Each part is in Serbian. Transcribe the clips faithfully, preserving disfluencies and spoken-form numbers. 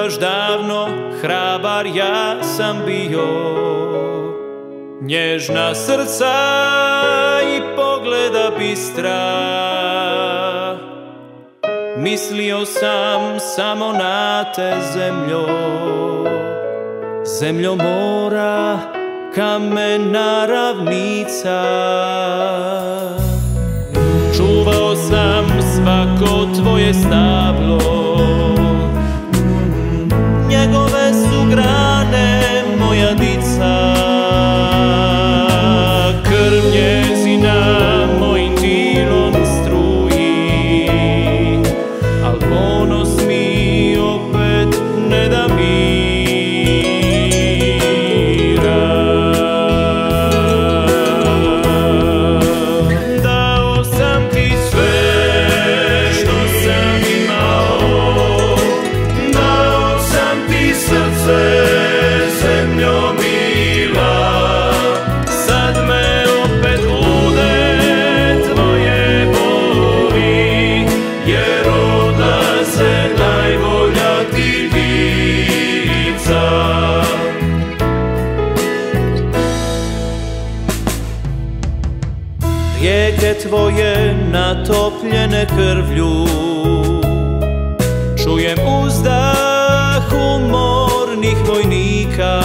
baš davno hrabar ja sam bio. Nježna srca i pogleda bistra, mislio sam samo na te, zemljo. Zemljo mora, kamena ravnica. Čuvao sam svako tvoje stablo, njegove su grane moja dica. Krv njezina mojim tilom struji, al ponos mi opet ne da mira. Dao sam ti sve što sam imao, dao sam ti srce, zemljo mila. Sad me opet lude tvoje boli, jer odlaze najbolja ti lica. Rijeke tvoje natopljene krvlju, čujem uzdah umornih vojnika.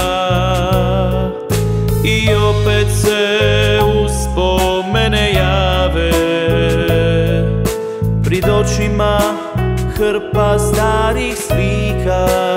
I opet se uspomene jave, prid očima hrpa starih slika.